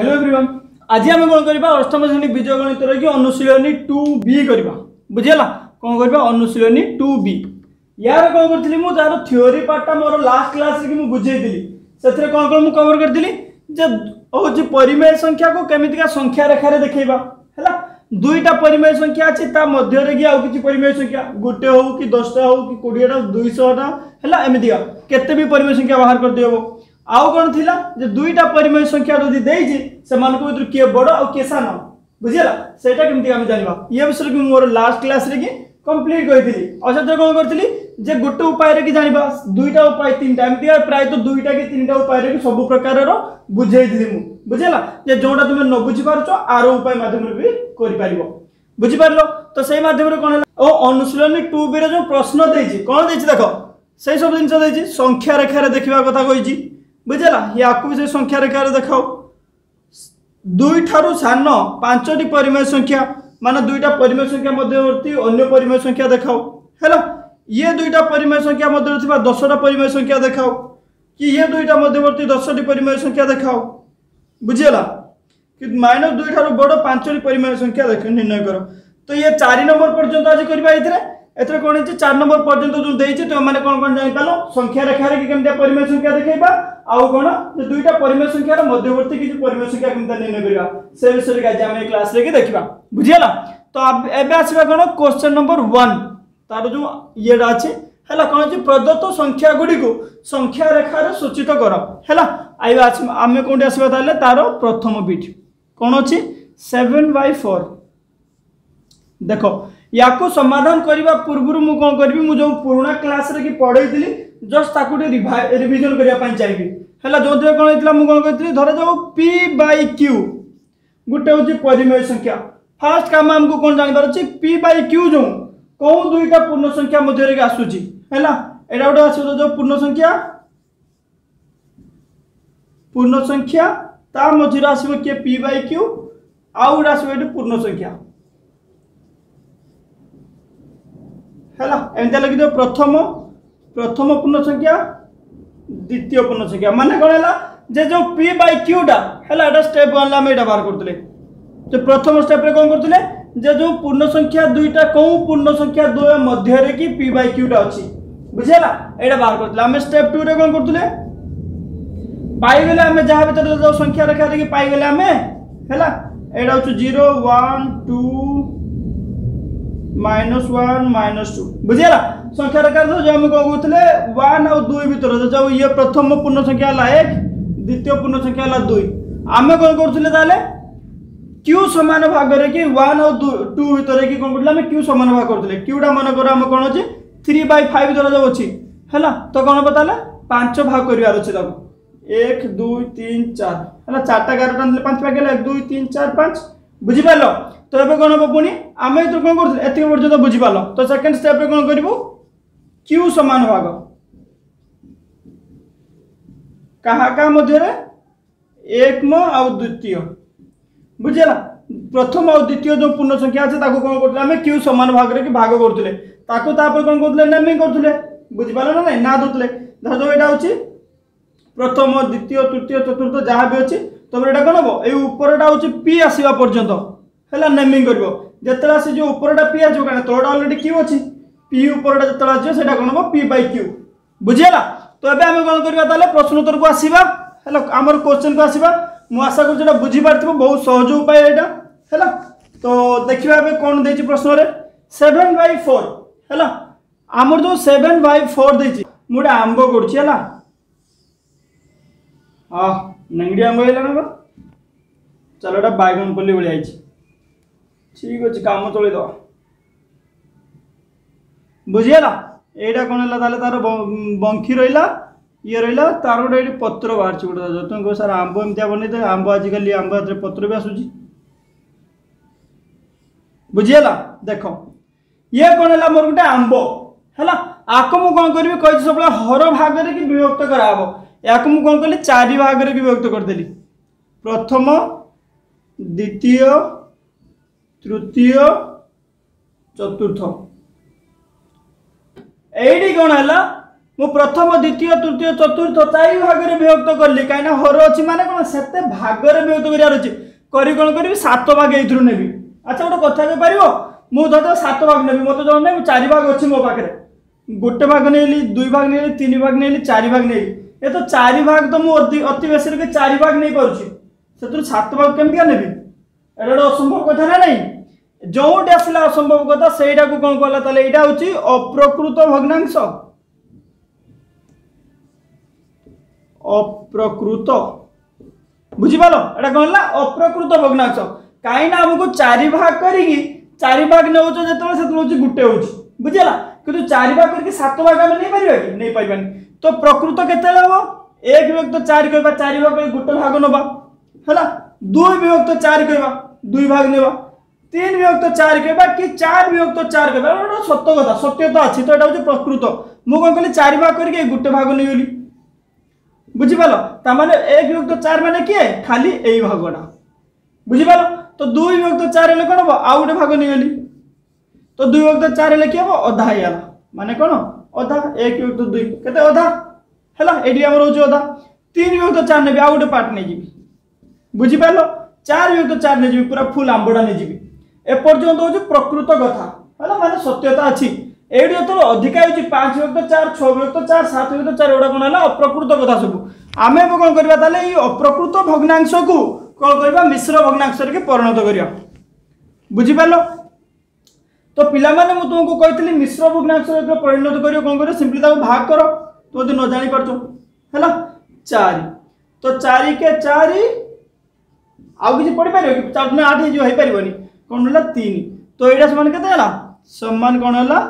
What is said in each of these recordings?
Hello everyone, आज आम कौन करवा अष्टम श्रेणी बीज गणित की अनुशीलनी 2B करवा बुझेगा कौन करवा अनुशीलनी 2B यार कौन करी मुझे थ्योरी पार्टा मोर लास्ट क्लास रे बुझेदी से कौन कौन कवर करी परिमेय संख्या को केमितिका संख्या रेखार देखा है दुईटा परिमेय संख्या अच्छी मध्य कि परिमेय संख्या गोटे हो कि 10टा हो कि 20टा 200टा है एमतीका केते भी परिमेय संख्या बाहर कर दियो आउ कौन थिला जे दुईटा परिमेय संख्या जदि देइछि सेमानको भितर किए बड़ और किए सान बुझिला सेटा केमति हम जानबा ये विषय कि मोर लास्ट क्लास रे की कंप्लीट करिथिली और से कोन करथिली जे गोटे उपाय रे कि जानबा दुईटा उपाय तीनटा एमति प्राय तो दुईटा कि तीनटा उपाय रे सब प्रकार रो बुझेइथिली मु बुझिला जे जोडा तुमे न बुझि पारछो आरो उपाय माध्यम रे भी करि पारिबो बुझि पारलो तो सेही माध्यम रे कोन ओ अनुशीलनी 2B रे जो प्रश्न देइछि कोन देइछि देखो सेही सब जिंस देइछि संख्या रेखा रे देखिबा कथा कहिछि बुझेला या को से संख्या रेखा रे देखाओ दुई ठारू सान पांचटी परिमेय संख्या माने दुईटा परिमेय संख्या मध्यवर्ती अन्य परिमेय संख्या देखाओ हैला ये दुईटा परिमेय संख्या मध्यवर्ती 10टा परिमेय संख्या देखाओ कि ये दुईटा मध्यवर्ती 10टी परिमेय संख्या देखाओ बुझेला कि -2 ठारू बड़ पांचटी परिमेय संख्या देख निर्णय करो तो ये 4 नंबर पर्यंत आज करबा एथरे कोन है 4 नंबर पर्यंत जो देइछि तो माने कोन जानि पालो संख्या रेखा रे कि केमते परिमेय संख्या देखाइबा आउ कोन जे दुईटा परिमेय संख्या रो मध्यवर्ती कि परिमेय संख्या केमते निर्णय करबा से विषय रे आज हम क्लास रे कि देखिबा बुझियला तो अब एबे आसीबा कोन क्वेश्चन नंबर 1 तार जो येडा अछि हैला कोन जे प्रदत्त संख्या गुडी को संख्या रेखा रे सूचित करो हैला आइबा आमे कोन आसीबा ताले तारो प्रथम बिट कोन अछि 7/4 देखो या को समाधान करने पूर्व मु कौन करी मु जो पुराना क्लास रे कि पढ़ाई जस्ट ताकू रिविजन करने चाहिए है जो कौन होता मुझे कौन करी धर जाओ P/Q गोटे हूँ परिमेय संख्या फास्ट काम आमको कौन जानवर अच्छे P/Q जो कौन दुईटा पूर्ण संख्या मध्य आसूची है एटा गोटे आस जो पूर्ण संख्या ता मझे आसो किए P/Q आउ गोटे आसो पूर्ण संख्या हैला एंता लगी तो प्रथम पूर्ण संख्या द्वितीय पूर्ण संख्या माने कोन हैला जे जो P/Q डा हैला एटा स्टेप 1 ला हम एटा बाहर करतले तो प्रथम स्टेप रे कोन करतले जे जो पूर्ण संख्या दुईटा को पूर्ण संख्या दो मध्य रे कि P/Q डा अछि बुझेला एटा बाहर करतले हम स्टेप 2 रे कोन करतले पाई गेले हम जहा भीतर जो संख्या रेखा रे कि पाई गेले हम हैला एटा छु 0 1 2 -1 -2 बुझियला संख्या रेखा जो हम कौन कहते 1 और 2 भीतर जो ये प्रथम पूर्ण संख्या है 1 द्वितीय पूर्ण संख्या है 2 आम कौन करते Q समान भाग रे कि 1 और 2 भीतर कि कौन करते Q समान भाग करते Qटा मन कर आम कौन अच्छे 3/5 धर जो अच्छी है तो कौन बताले 5 भाग करार अच्छे 1 2 3 4 है 4टा 11टा 5 भाग 1 2 3 4 5 बुझिपार तो ये कौन हम पुणी आम ये कौन कर पर्यटन बुझिपार तो सेकेंड स्टेप रे कौन करूँ Q समान भाग क्या मध्य एकम आ द्वितीय बुझेगा प्रथम और द्वितीय जो पूर्ण संख्या अच्छे कौन करते Q समान भाग रे भाग करते कौन करते नेमिंग करते बुझिपार ना ना दूसरे धर जो यहाँ हूँ प्रथम द्वितीय तृतीय चतुर्थ जहाँ भी अच्छी तुम यहाँ कौन हम ये उपरटा हूँ P आसवा पर्यंत है नेमिंग कर जिते आस जो उपरटा P आसो क्या तलटा अलरेडी Q अच्छी P उपरटा जो आसो से कौन हम P/Q बुझीगला तो ये आम कौन करवा प्रश्न उत्तर को आसवा है आमर क्वेश्चन को आसवा मुझे आशा कर बुझीपार बहुत सहज उपाय यहाँ है तो देखा कौन दे प्रश्न 7/4 है आमर जो 7/4 देती मुझे आंब कर हाँ नेंगड़ी आंब है ना चलो एटा बैगन पल्ली भाई आई ठीक अच्छे कम चल बुझीगला यहाँ कौन है तार बंखी रहा ये रहा तार गोटे ये पत्र बाहर गोटे तुम कह सर आंब एमती बन आंब आजिकल आंब हाथ पत्र भी आसूँ बुझीगला देख ये कौन है मोर गोटे आंब है आपको मुझे कौन करी कही सब हर भाग में कि विभक्त कराब या मुझे कौन कली 4 भाग में विभक्त करदेली प्रथम द्वितीय तृतीय चतुर्थ एडी कौन है मु प्रथम द्वितीय तृतीय चतुर्थ 4 भाग में विभक्त कली कहीं हर अच्छी माने कौन से भाग में विभक्त करार अच्छी करी कौन करी 7 भाग ये नेबी। अच्छा गोटे कथा कहीपर मुझे 7 भाग नेबी मत जो ना 4 भाग अच्छी मो पाखे गोटे भाग नहीं 2 भाग नहीं 3 भाग नहीं 4 भाग नहीं ये तो 4 भाग तो मुझे अति बेस 4 भाग नहीं पार्टी से 7 भाग केमती नेबी एटा गोटे असंभव कथा ना नहीं जो आसला असंभव कथा से कौन कहला यहाँ हूँ अप्रकृत भग्नांश अप्रकृत बुझिपाल एटा कौन अप्रकृत भग्नांश कहीं आमको 4 भाग करी 4 भाग नौ जो गोटे हो बुझेगा कि 4 भाग करके 7 भाग आम नहीं पार कि नहीं पार्बानी तो प्रकृत केते हम 1 विभक्त 4 कहवा 4 भाग गोटे भाग नवा है 2 विभक्त 4 कहवा 2 भाग नेवा 3 विभक्त 4 कहवा कि 4 विभक्त 4 कहवा सत्य कथा सत्यता अच्छी तो यहाँ हूँ प्रकृत मुझे कौन कली 4 भाग करके गोटे भाग नहीं गली बुझिपाल तामाने 1 विभक्त 4 माने किए खाली यही भागटा बुझिपाल तो 2 विभक्त 4 हेले कौन हम आउ गोटे भाग नहीं गली तो 2 विभक्त 4 हेले कि हम अधा होगा माने कौन अधा 1 विभक्त 2 केते अधा है ये आम रोज अधा 3 विभक्त 4 ने आउ गोटे पार्ट नहीं जी बुझिपाल 4 विभक्त 4 नहीं जी पूरा फुल आंबटा नहीं जी एपर्यंत हूँ प्रकृत कथा है माने सत्यता अच्छी ये जो अधिका हो 5 विभक्त 4 6 विभक्त 4 7 विभक्त 4 एटा कौन है अप्रकृत कथा सब आम कौन करवा ये अप्रकृत भग्नांश को कौन करवा मिश्र भग्नांश के परिणत करवा बुझिपाल तो पिला माने मु तुमको कहती मिश्र भग्नांश परिणत कर कौन कर सिंपली भाग कर तो न जानी पार्छ है 4 तो 4 के 4 आउ कि पढ़ी पार 4 ने 8 हो पार कौन है 3 तो यहाँ समान के सम्मान कौन है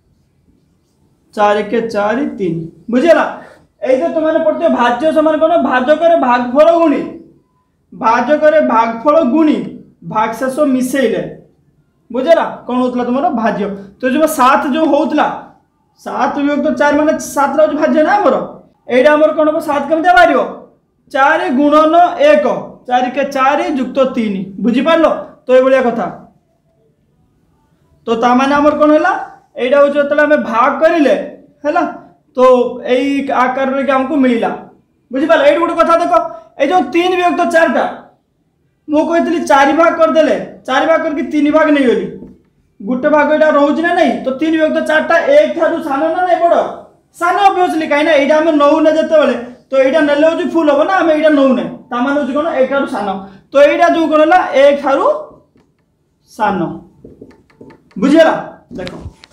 4 के 4 3 बुझेगा ये तुमने पढ़ते भाज्य समान कौन भाजक भागफल गुणी भाजक भागफल गुणी भागशेष मिसेले बुझेगा कौन होता तुम भाज्य तो जो 7 जो होता 7 विभक्त 4 माने 7 रा भाज्य ना आमर यहाँ आमर कौन हम 7 केमती बाहर 4 गुणन 1 4 के 4 युक्त 3 बुझिपार तो ये कथा तो तामाने आमर कौन है यहाँ हूँ जो भाग करें है तो यही आकार में आमको मिलला बुझिपाल ये गोटे कथा देख ये जो 3 विभक्त 4 टा मुझे 4 भाग करदे 4 भाग करके 3 भाग नहीं गली गोटे भाग यहाँ रोचे ना नहीं तो 3 विभक्त 4 टा 1 ठारू सान ना नहीं बड़ सान ऑब्वियसली कहीं यहाँ आम नौने जिते तो यहाँ नेले हूँ फुल हम ना आम यहाँ नौने तामान हूँ कौन 1 ठारू सान तो यहाँ जो कौन है 1 ठारू सान बुझेगा देख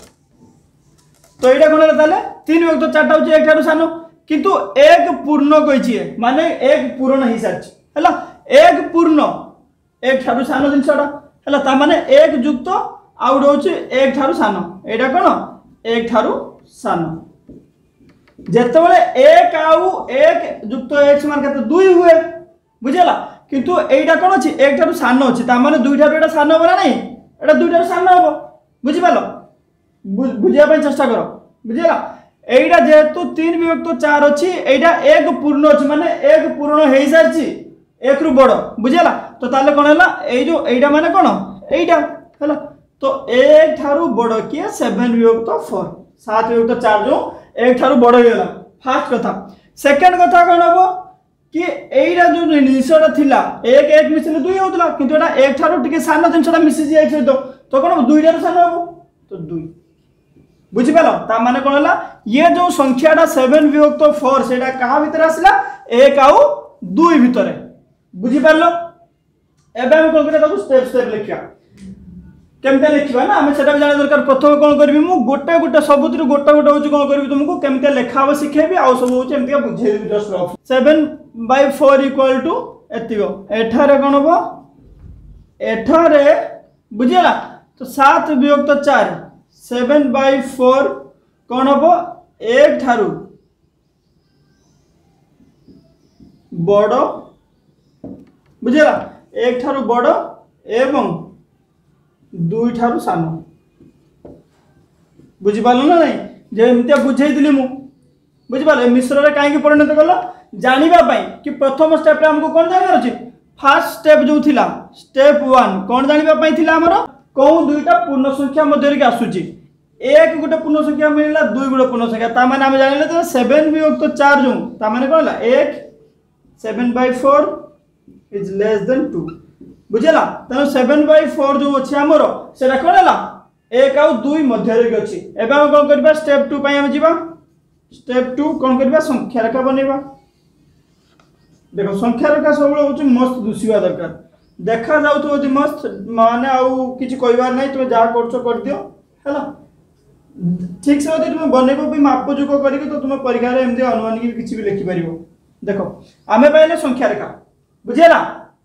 तो यहाँ कौन है 3 विभक्त 4 टा हूँ 1 ठारू सान किंतु 1 पूर्ण कही माने 1 पूर्ण हो सारी है 1 पूर्ण 1 ठारू सान जिनसा है माने 1 युक्त आउ गोटे हूँ 1 ठारू सान यहाँ कौन 1 ठारू सान जितेबाला 1 आउ 1 युक्त 1 समान के 2 हुए बुझेगा किंतु यहाँ कौन अच्छी 1 ठारू सान अच्छी ताने 2 ठारू यहाँ सान हम ना नहीं यहाँ 2 ठारू सान हम बुझिपाल बुझापी चेष्टा कर बुझेगा यहाँ जेहेतु 3 विभक्त 4 अच्छी यहाँ 1 पूर्ण अच्छी माने 1 पूर्ण हो सारी 1 रु बड़ बुझेगा तो ताले कौन है ये जो यहाँ माने कौन यहाँ है तो 1 ठारू बड़ किए 7 विभक्त 4 7 विभक्त 4 जो 1 ठारू बड़ होगा फास्ट कथा सेकेंड कथा कौन हम कि यहाँ जो जिनसा थिला 1 1 मिसिले 2 होता किंतु यहाँ 1 ठारू टिके सान जिनसा मिसी 1 सहित तो कौन 2 ठारू सान हम तो 2 बुझिपाल ताने कौन है ये जो संख्याटा 7 विभक्त 4 से क्या भितर आसला 1 आउ 2 भितर बुझिपार एवं कौन कर स्टेप स्टेप लिखा केमती लिखा ना आम से जाना दरकार प्रथम कौन करी गोटे गोटे सबुत गोटे गोटे हूँ कौन करी तुमको केमती लेखा हम शिखेबी आउ सब हूँ एमती बुझेबी जस्ट रफ 7/4 इक्वल टू एठारे कौन हम एठारे बुझेगा तो 7 विभक्त 4 7/4 कौन हम 1 ठारू बड़ बुझेगा 1 ठारू बड़ एवं 2 ठारू सान बुझिपाल ना नहीं जो एमती बुझे मु बुझिपाल मिश्र कहीं परिणत कल जानापी कि प्रथम स्टेप आमको कौन जानवर अच्छे फास्ट स्टेप जो थिला स्टेप 1 कौन जानापी आमर कौन 2टा पूर्ण संख्या मध्य आसूची एक गोटे पूर्ण संख्या मिलला 2 गोटे पूर्ण संख्या ता माने हम जानिले तो 7 विभक्त 4 जो ता माने कोन ला 1 7/4 इज लेस देन 2 बुझला त 7/4 जो अछि हमरो सेटा कोन ला 1 और 2 मध्य रे अछि एबे हम कोन करबा स्टेप 2 पई हम जीवा स्टेप 2 कोन करबा संख्या रेखा बनेबा देखो संख्या रेखा सब होछि मस्त दुसिबा दरकार देखा जाउ तो यदि मस्त माने आउ किछि कहबार नै तुम जा करछो कर दियो हैला ठीक से यदि तुम बनेबो भी माप जोग करिके तो तुम परीक्षा रे एमजे अनुमानिक किछि भी लिखि परिबो देखो आमे पाइले संख्या रेखा बुझियला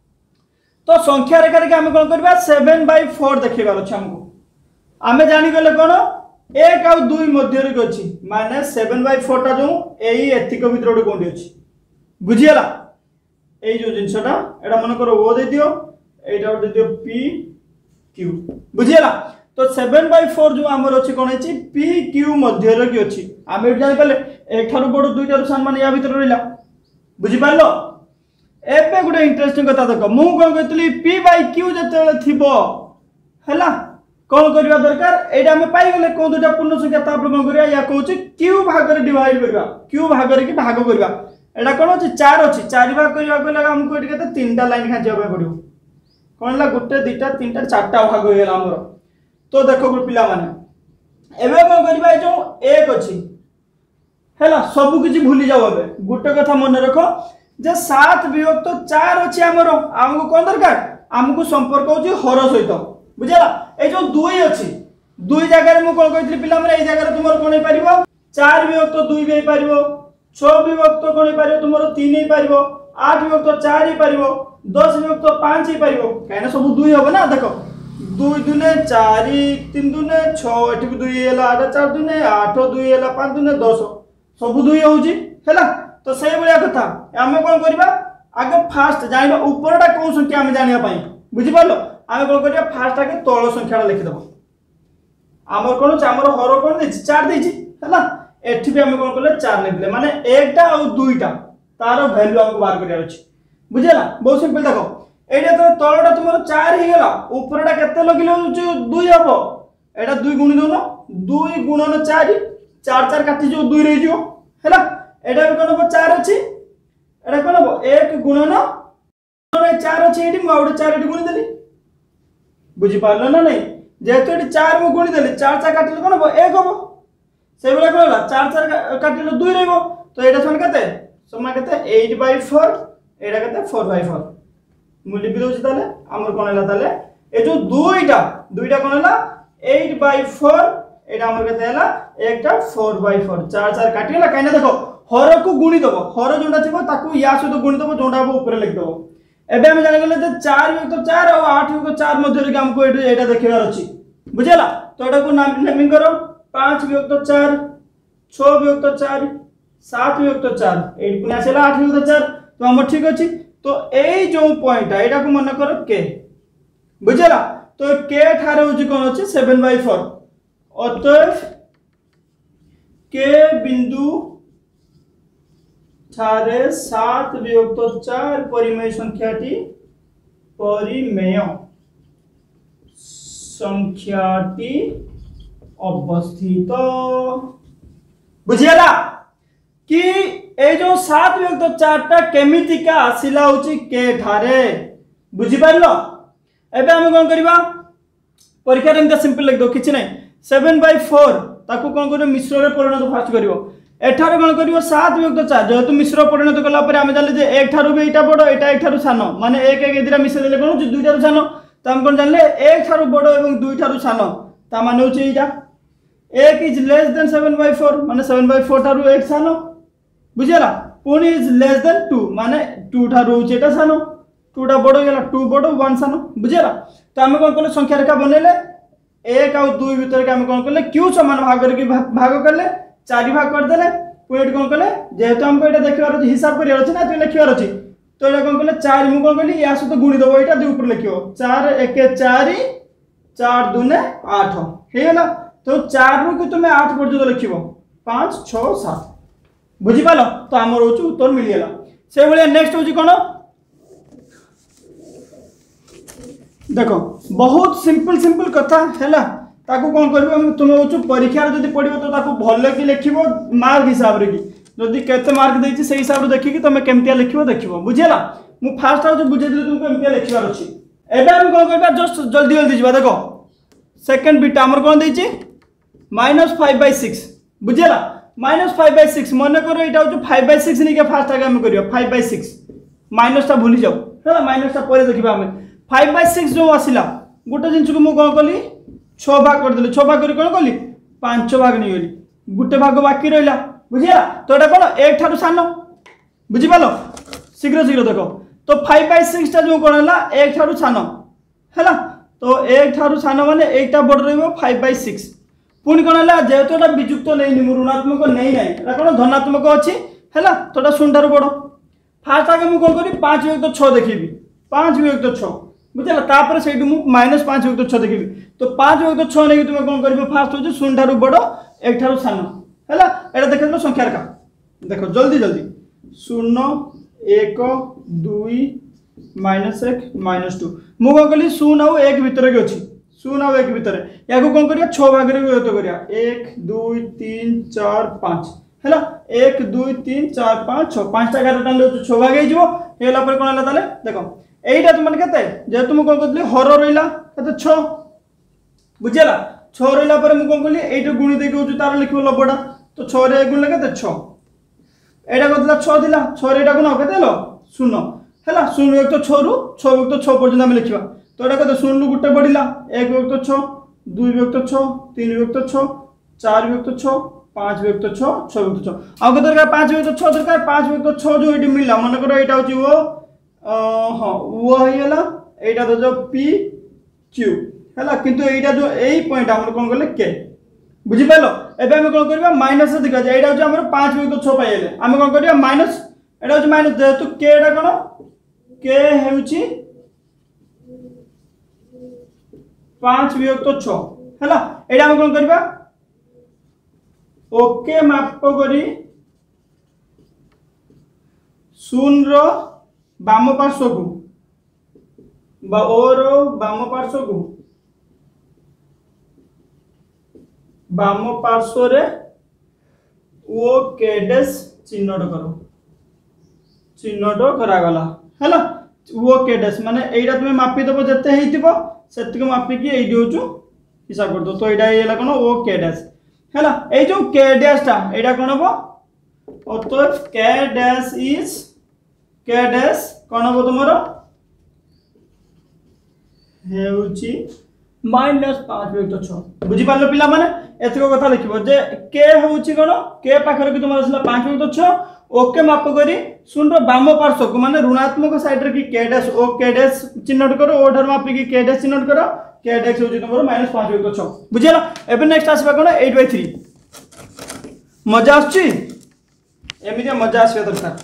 तो संख्या रेखा रे हम कोन करबा 7/4 देखिबार अछि हमको आमे जानि गले कोन 1 और 2 मध्य रे अछि माने 7/4 टा जो एई एथिक भीतर ओडे कोंडी अछि बुझियला एई जो जिंसटा एडा मन करो ओ दे दियो एटा दे दियो p q बुझियला तो 7/4 जो हमर अछि कोन अछि p q मध्य रे कि अछि आमे जानि पले एक थारु बड दुई थारु सान माने या भीतर रहिला बुझि पालो एबे गुडे इंटरेस्टिंग कथा देखो मु कोन कहतली p/q जतेले थिबो हैला कोन करबा दरकार एटा हम पाई गेले कोन दुटा पूर्ण संख्या तापर कोन करिया या कहउची q भाग रे डिवाइड करबा q भाग रे कि भाग करबा एटा कोन अछि 4 अछि 4 भाग करबा को लगा हमको एटी केते तीनटा लाइन खाजिया पे पड़ियो कोन ला गुटे दुटा तीनटा चारटा भाग होय गेला हमरो तो देखो गुड पिला माने एबे कोन करबा ए जो 1 अछि हैला सब किछि भूली जाओ एबे गुटे कथा मन रखो जे 7 विभक्त 4 अछि हमरो हमको कोन दरकार हमको संपर्क होछि हर सहित बुझला ए जो 2 अछि 2 जगह रे मु कोन कहतली पिला माने ए जगह रे तुमर कोन हे परिबो 4 विभक्त 2 भी हे परिबो 6 विभक्त कोन हे परिबो तुमर 3 हे परिबो 8 विभक्त 4 हे परिबो 10 विभक्त 5 हे परिबो काहे सब 2 होबो ना देखो 2 दुने 4 3 दुने 6 एठी 2 हेला 8 4 दुने 8 2 हेला 5 दुने 10 सब 2 होउची हैला तो सही बलिया कथा हमें कोन करबा आगे फास्ट जानिबा ऊपरटा कोन संख्या हम जानिया पई बुझि पालो हमें कोन करबा फास्ट आगे तळ संख्याटा लिखि दबो हमर कोन हमर हर कोन देछि 4 देछि हैला एठी भी हमें कोन करले 4 लिखले माने एकटा और दुईटा तारो वैल्यू हमको बाहर करिया अछि बुझिला बहुत सिंपल देखो एटा तो तळटा तुमर 4 हे गेला ऊपरटा केते लगिलो 2 हबो एटा 2 गुणी दोनो 2 गुणन 4 4 4 काटी जो 2 रहि जो हैला एटा भी कोन हो 4 अछि एटा कोन हो 1 गुणन 4 अछि एठी मु आउडे 4 एठी गुणी देली बुझि पारलो ना नहीं जेतो एठी 4 मु गुणी देली 4 4 काटिले कोन हो 1 हो से बेला कोन होला 4 4 काटिले 2 रहबो तो एटा समान केते 8/4 एटा केते 4/4 मु लिखि दोछि ताले हमर कोन होला ताले ए जो दुईटा कोन होला 8/4 एटा हमर केते होला एकटा 4/4 4 4 काटिला काइना देखो हर को गुणी दबो हर जोंडा थिबो ताकू या सहित गुणी दबो जोंडा हो ऊपर लिख दबो एबे हम जानि गेले जे 4 विभक्त 4 और 8 विभक्त 4 मध्य रे हमको एटा देखिबार अछि बुझिला तो एटा को नेमिंग करो 5 विभक्त 4 6 विभक्त 4 7 विभक्त 4 8 पुना सेला 8 विभक्त 4 तो हम ठीक अछि तो ए जो पॉइंट है एटा को मन करो के बुझिला तो के ठारे होछि कोन अछि 7/4 अतएव के बिंदु ठारे 7 विभक्त 4 परिमेय संख्याटी अवस्थित बुझियला कि ए जो 7 विभक्त 4 टा केमितिका आसिला होछि के ठारे बुझि पारलो एबे हम कोन करबा परीक्षा रे इंता सिंपल लिख दो किछ नै 7/4 ताकू कोन करियो मिश्र रे परिणत फास्ट करियो एठारे कोन करियो 7 विभक्त 4 जेतु मिश्र परिणत कला परे हम जानले जे एक थारु भी एटा बडो एटा एक थारु सानो माने एक एक एदिरा मिश्र देले कोन दुई थारु सानो त हम कोन जानले एक थारु बडो एवं दुई थारु सानो ता माने होछि एटा एक इज लेस देन 7/4 माने 7/4 थारु एक सानो बुझियला पुनी इज लेस देन 2 माने 2 थारु होछि एटा सानो 2 टा बडो गेला 2 बडो 1 सानो बुझियला तो हम कोन करले संख्या रेखा बनेले 1 और 2 भीतर के हम कोन करले q समान भाग करके भाग करले 4 भाग कर देले पुनी कोन करले जेहेतु हमको एटा देखिबार अछि हिसाब करियार अछि ना तो लिखिबार अछि तो एटा कोन करले 4 मु कोन करली या सहित गुणी दबो एटा दे ऊपर लिखियो 4 1 4 4 2 8 हे गेला तो 4 रु कि तुमे 8 पर्यंत लिखिबो 5 6 7 बुझि पालो तो हमर होछु उत्तर मिल गेला से बलिया नेक्स्ट होछि कोन देखो बहुत सिंपल कथा हैला ताकू कौन कर तुम हूँ परीक्षा जब पढ़ो तो ताकू भल कि लिख मार्क हिसाब से कि जदि केते मार्क देती से हिसाब से देखिए तुम केमतिया लिख देख बुझेगा मुझे फास्ट हाउ बुझे तुमको एमती लिखार अच्छी एवं कौन कर जस्ट जल्दी जल्दी जा देख सेकेंड बीटा आमर कौन देती -5/6 बुझेगा -5/6 मन कर यहाँ हूँ 5/6 नहीं क्या फास्ट आगे आम कर 5/6 माइनस भूली जाऊ है माइनस पर देखा आम 5/6 जो आसला गोटे जिन को मुझे कौन कली 6 भाग करदेली 6 भाग कर कौन कली 5 भाग नहीं गली गोटे भाग बाकी रहा बुझेगा तो यहाँ कौन 1 ठारू सान बुझिपाल शीघ्र शीघ्र देख तो 5/6 टा जो कौन है 1 ठारू सान है तो 1 ठारू सान माने एटा बड़ रही 5/6 पुणी कौन है जेहेतु एटा विजुक्त नहीं ऋणात्मक नहीं ना कौन धनात्मक अच्छी है तो शून्य ठारू बड़ फास्ट आगे मुझे कौन करी 5/6 देखी 5/6 बुझे तापर से -5/6 देखी तो 5/6 नहीं तुम कौन कर फास्ट हो शून्य ठारू बड़ 1 ठारू सान है यहाँ देख संख्यार का देख जल्दी जल्दी 0 1 2 -1 -2 मु कौन कली 0 और 1 भितर की अच्छी 0 और 1 भितर या कौन कर 6 भाग में विभक्त करा 1 2 3 4 5 है 1 2 3 4 5 6 5टा गार टाण 6 भाग होगा कौन है देख यहीटा तुम के जेहतु मुझे कौन करी हर रहा के 6 बुझेगा 6 रहा मुझे कौन कली ये गुणी देखिए तार लिख लबटा तो 6 रे गुण के 6 एटा कौन 6 थिला 6 रे गुण के 0 है 0/6 रु 6/6 पर्यटन आम लिखा तो यहाँ कहते 0 गोटे बढ़ला 1/6 2/6 3/6 4/6 5/6 6/6 आउ के दरकार 5/6 दरकार 5/6 जो ये मिलला मन कर यहाँ हूँ वो हाँ वो होगा यहाँ तो जो पी क्यू है किंतु यहाँ जो यही पॉइंट आम कौन कले के बुझिपाल एवं कौन करवा माइनस देखा जाए यहाँ हूँ 5/6 पाइले आम कौन करवा माइनस यहाँ हूँ माइनस जेहेतु के कौन के हूँ 5/6 है यहाँ आम कौन करवा ओके माप करी 0 बाम पार्श्व को ओर बाम पार्श्व को बाम पार्श्व रे ओ के डैश चिन्हट करो चिन्हट करागला है ओ के डैश माने एटा तुम मापिदेव जिते होइतिबो सेतिक मापिकी एइडी होचु हिसाब कर दो तो एटा हेला कोन ओ के डैश है ए जो के डैश टा एटा कोन हबो अतः के डैश इज के डैश कौन हम तुम -5/6 बुझिपार पिला माने एतिक कथा लिख के हूँ कौन के पाखर कि तुम आसला 5/6 ओके माप करी 0 बाम पार्श्व को माने ऋणात्मक साइड रे कि के डैश ओ के डैश चिन्हट करो ओ ठार मापिकी के डैश चिन्हट करो के डैश हूँ तुम -5/6 बुझेगा एबे नेक्स्ट आसबा कौन 8/3 मजा आछी एमितिया मजा आसबा दरकार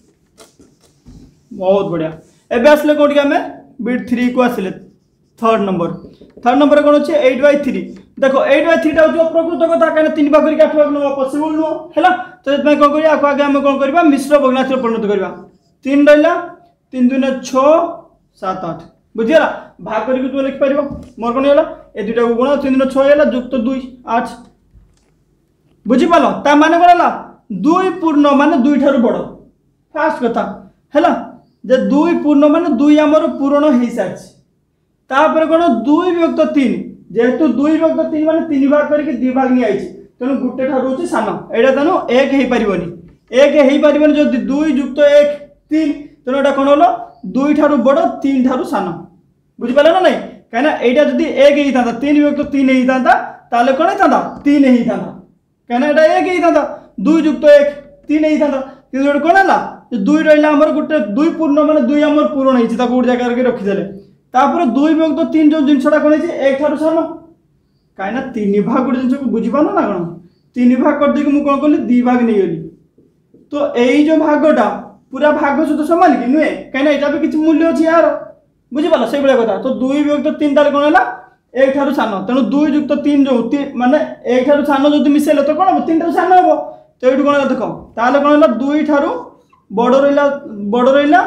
बहुत बढ़िया एबे आसले कोठी आमे बिट 3 को आसले थर्ड नंबर कौन अच्छे 8/3 देखो 8/3 टा जो प्रकृत कथा कहीं 3 भाग करके 8 भाग न पॉसिबल नो हैला तो इतना कौन करिया आगे आमे कौन करबा मिश्र भग्नांश रे परिणत करबा 3 रहला 3 2 6 7 8 बुझियला भाग करके तू लिख परिबो मोर कोन होला ए दुटा को गुण 3 2 6 होला युक्त 2 8 बुझि पालो ता माने कोन होला 2 पूर्ण माने 2 ठारू बड़ फास्ट कथा हैला जे 2 पूर्ण माने 2 हमर पूर्ण हे साच तापर कोन 2/3 जेहेतु 2/3 माने 3 भाग करके 2 भाग नि आइछि तेनु गुटे ठारू होछि सान एडा तनु 1 हेई परिबोनी 1 हेई परिबोनी जदि 2 + 1 3 तेनु एडा कोन होलो 2 ठारू बड़ 3 ठारू सान बुझि पाले ना नहीं कहना एडा जदि 1 हेई थांता 3/3 हेई थांता ताले कोन हेई थांता 3 हेई थांता कहना एडा 1 हेई थांता 2 + 1 3 हेई थांता किंतु एडा कोन हला 2 रहला हमर गुटे 2 पूर्ण माने 2 हमर पूर्ण हेछि ता गुड जगह के रखि देले तापर 2/3 जो जिनसटा कोन हेछि 1 ठारू सान काइना 3 भाग गुड जिनस को बुझि पानो ना कोन 3 भाग कर दे कि मु कोन करली 2 भाग नै गली तो एई जो भागटा पूरा भाग सहित समान कि नुए काइना एटा भी किछ मूल्य अछि यार बुझि पालो सेइ बळा कथा तो 2/3 ताले कोन हला 1 ठारू सान तेनु 2 + 3 जो माने 1 ठारू सान जदि मिसेले तो कोन 3 ठारू सान हबो तो एटु कोन देखो ताले कोन हला 2 ठारू बड़ रहा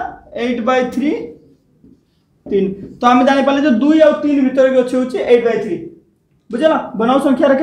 8/3 3 तो आम जानी पाले जो 2 और 3 भितर अच्छे 8/3 बुझेला बनाओ संख्या रेखा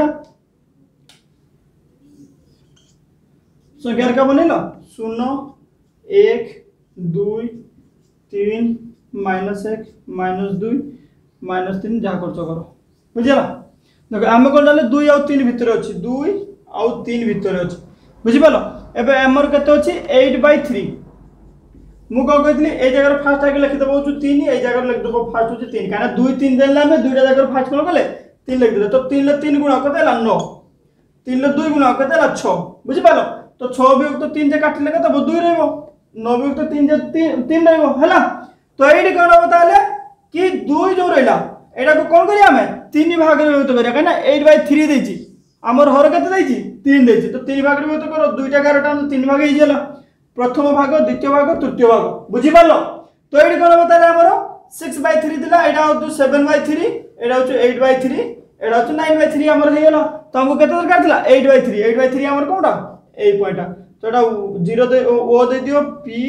बनइल 0 1 2 3 -1 -2 -3 जहाँ कर बुझेला देख आम कौन जाने 2 आउ 3 भितर अच्छी 2 आउ 3 भितर अच्छी बुझिपाल एवं आमर के 8/3 मु कौन कही ये जगह फास्ट आगे लिखिदेव हूँ 3 ये जगह लिखिदेव फास्ट हूँ 3 कहीं 2 3 देने आम दुईटा जगह फास्ट कौन कले 3 लिखिदे तो 3 3 गुणा के 9 3 2 गुणा के 6 बुझिपाल तो 6 वियुक्त 3 जे काटिले के 2 रहिबो 9 वियुक्त 3 जे 3 रहिबो हैला तो एडी कोन बताले कि 2 जो रहिला एडा को कोन करिया हमें 3 भाग रे वियुक्त करिया कना 8/3 देछि हमर हर केते देछि 3 देछि तो 3 भाग रे वियुक्त करो दुईटा 11टा 3 भाग हे गेला प्रथम भाग द्वितीय भाग तृतीय भाग बुझिपाल तो एडी कोन बताले हमर 6/3 दिला एडा हो 7/3 एडा हो 8/3 एडा हो 9/3 हमर हे गेला तो हमको केते दरकार थिला 8/3 हमर कोनटा ए पॉइंट तो एटा 0 दे ओ दे दियो p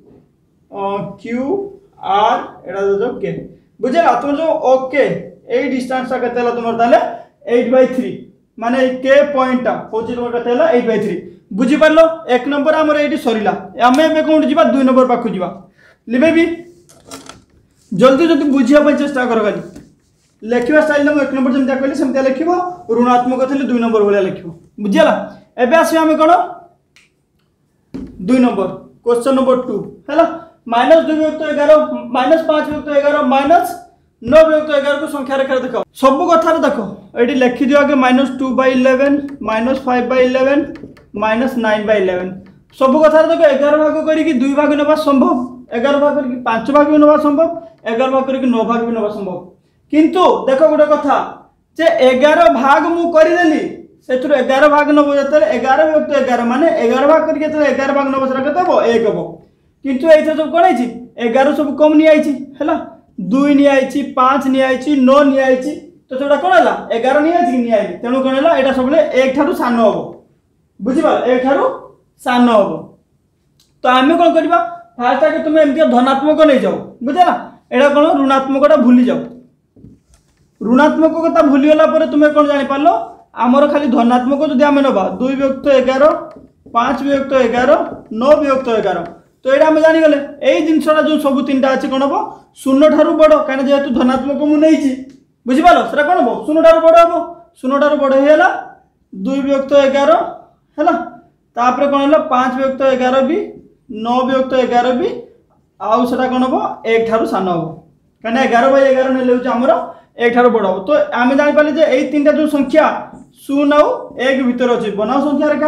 q r एटा दे दो k बुझेला तुम जो ओके ए डिस्टेंस का केते तुमर ताले 8/3 माने k पॉइंट होची तुमर केते 8/3 बुझी पारलो एक नंबर हमर एडी सरीला हमें एबे कोन जिबा 2 नंबर पाखु जिबा लिबे भी जल्दी जल्दी बुझिया पर चेष्टा कर गाली लेखिबा स्टाइल हम एक नंबर जेम कहली सेमते लिखिबो ऋणात्मक थले 2 नंबर वाला लिखिबो बुझियाला एबे आसी हमें कोन 2 नंबर क्वेश्चन नंबर 2 हैला -2 वियुक्त 11 -5 वियुक्त 11 -9 वियुक्त 11 को संख्या रेखा देखो सब कथा रे देखो एडी लिखि दियो आगे -2/11 -5/11 -9/11 सब कथा रे देखो 11 भाग करी कि 2 भाग नेबा संभव 11 भाग करी 5 भाग भी नेबा संभव 11 भाग करी 9 भाग भी नेबा संभव किंतु देखो गोटे कथा जे 11 भाग मु करि देली सेतु 11 भाग नब जते 11 वियुक्त 11 माने 11 भाग करी जते 11 भाग नब सेरा केते हो 1 हो किंतु एथे सब कोन आइछि 11 सब कम नि आइछि हैला 2 नि आइछि 5 नि आइछि 9 नि आइछि तो सेटा कोन हला 11 नि आइछि नि आइछि तेनु कोन हला एटा सबले 1 थारु सान होबो बुझिबा 1 थारु सान होबो तो आमे कोन करबा फास्ट आके तुमे एमके धनात्मक नै जाओ बुझला एटा कोन ऋणात्मकटा भूली जाओ ऋणात्मक कथा भूली गला परे तुमे कोन जानि पालो आमर खाली धनात्मक जदि आमे नबा 2 वियुक्त 11 5 वियुक्त 11 9 वियुक्त 11 तो एटा हम जानि गले एई जिंसटा जो सब तीनटा अछि कोन हबो 0 ठारु बडो काने जेतु धनात्मक मु नैछि बुझि पालो सेटा कोन हबो 0 ठारु बडो हबो 0 ठारु बडो हेला 2 वियुक्त 11 हैला तापरे कोन हला 5 वियुक्त 11 भी 9 वियुक्त 11 भी आउ सेटा कोन हबो 1 ठारु सान हबो काने 11/11 ने लेउछ हमरो 1 ठारु बडो हबो तो आमे जानि पाले जे एई तीनटा जो संख्या 0 आउ 1 भीतर अछि बनाओ संख्या रेखा